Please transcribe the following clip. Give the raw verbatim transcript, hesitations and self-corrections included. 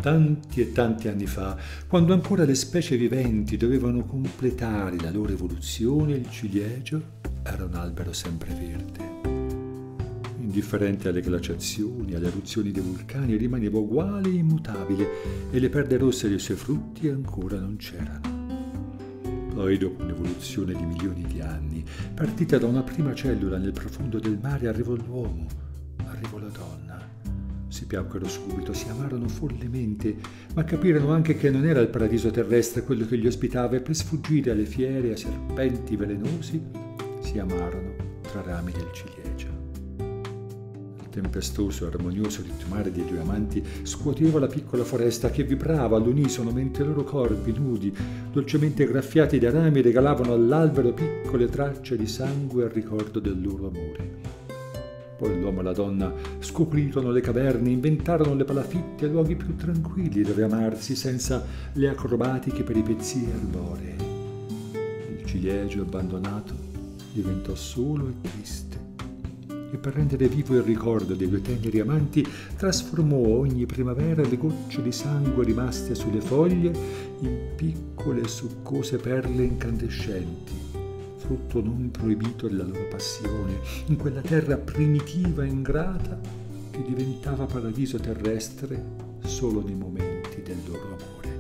tanti e tanti anni fa, quando ancora le specie viventi dovevano completare la loro evoluzione, il ciliegio era un albero sempreverde. Indifferente alle glaciazioni, alle eruzioni dei vulcani, rimaneva uguale e immutabile, e le perle rosse dei suoi frutti ancora non c'erano. Poi, dopo un'evoluzione di milioni di anni, partita da una prima cellula nel profondo del mare, arrivò l'uomo, arrivò la donna. Si piacquero subito, si amarono follemente, ma capirono anche che non era il paradiso terrestre quello che li ospitava, e per sfuggire alle fiere e ai serpenti velenosi si amarono tra rami del ciliegio. Il tempestoso e armonioso ritmare dei due amanti scuoteva la piccola foresta, che vibrava all'unisono mentre i loro corpi nudi, dolcemente graffiati da rami, regalavano all'albero piccole tracce di sangue al ricordo del loro amore. Poi l'uomo e la donna scoprirono le caverne, inventarono le palafitte, luoghi più tranquilli dove amarsi senza le acrobatiche peripezie arboree. Il ciliegio abbandonato diventò solo e triste, e per rendere vivo il ricordo dei due teneri amanti trasformò ogni primavera le gocce di sangue rimaste sulle foglie in piccole e succose perle incandescenti, frutto non proibito della loro passione, in quella terra primitiva e ingrata che diventava paradiso terrestre solo nei momenti del loro amore.